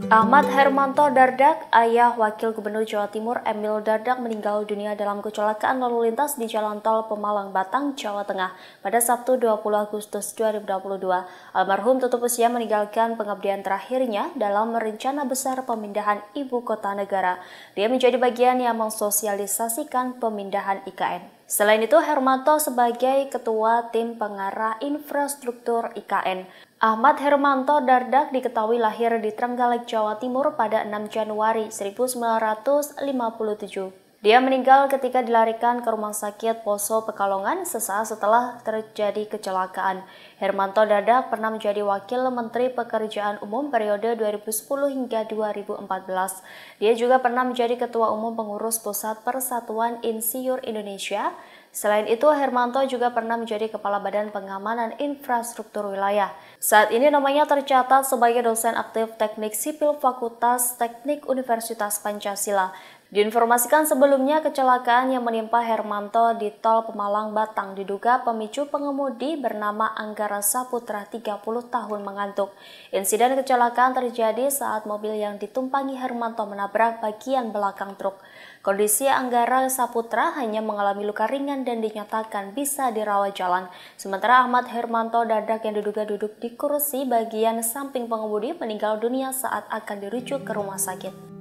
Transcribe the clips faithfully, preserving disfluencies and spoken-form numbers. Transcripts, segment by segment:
Ahmad Hermanto Dardak, ayah Wakil Gubernur Jawa Timur Emil Dardak meninggal dunia dalam kecelakaan lalu lintas di Jalan Tol Pemalang Batang, Jawa Tengah pada Sabtu dua puluh Agustus dua ribu dua puluh dua. Almarhum tutup usia meninggalkan pengabdian terakhirnya dalam rencana besar pemindahan ibu kota negara. Dia menjadi bagian yang mensosialisasikan pemindahan I K N. Selain itu, Hermanto sebagai ketua tim pengarah infrastruktur I K N. Ahmad Hermanto Dardak diketahui lahir di Trenggalek, Jawa Timur pada enam Januari seribu sembilan ratus lima puluh tujuh. Dia meninggal ketika dilarikan ke Rumah Sakit Poso Pekalongan sesaat setelah terjadi kecelakaan. Hermanto Dardak pernah menjadi Wakil Menteri Pekerjaan Umum periode dua ribu sepuluh hingga dua ribu empat belas. Dia juga pernah menjadi Ketua Umum Pengurus Pusat Persatuan Insinyur Indonesia. Selain itu, Hermanto juga pernah menjadi Kepala Badan Pengamanan Infrastruktur Wilayah. Saat ini namanya tercatat sebagai dosen aktif Teknik Sipil Fakultas Teknik Universitas Pancasila. Diinformasikan sebelumnya, kecelakaan yang menimpa Hermanto di Tol Pemalang Batang diduga pemicu pengemudi bernama Anggara Saputra tiga puluh tahun mengantuk. Insiden kecelakaan terjadi saat mobil yang ditumpangi Hermanto menabrak bagian belakang truk. Kondisi Anggara Saputra hanya mengalami luka ringan dan dinyatakan bisa dirawat jalan. Sementara Ahmad Hermanto Dardak yang diduga duduk di kursi bagian samping pengemudi meninggal dunia saat akan dirujuk ke rumah sakit.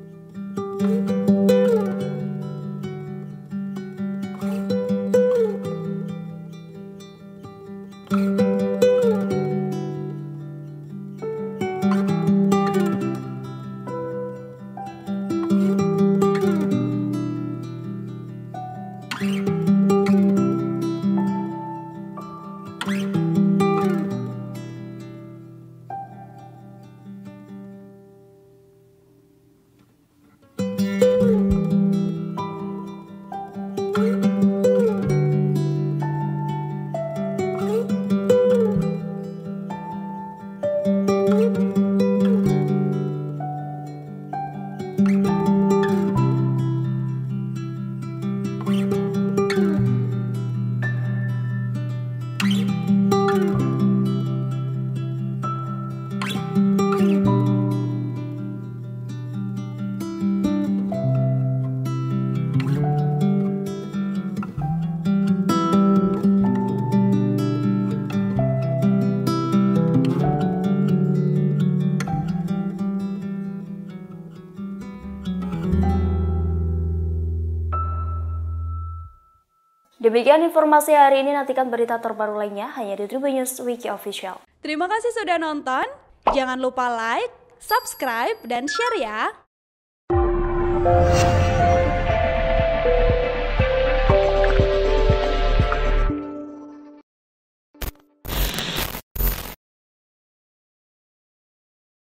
Demikian informasi hari ini, nantikan berita terbaru lainnya hanya di Tribun News Wiki Official. Terima kasih sudah nonton, jangan lupa like, subscribe, dan share ya!